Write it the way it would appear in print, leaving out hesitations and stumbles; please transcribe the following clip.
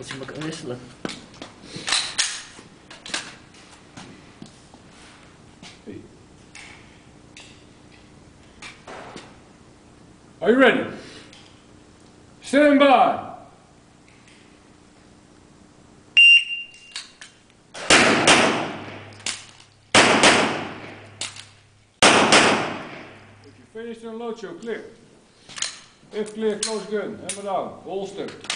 Dat ze elkaar wisselen. Hey. Are you ready? Stand by. If you finish, then load your clear. If clear, close gun. Hammer down. Holster.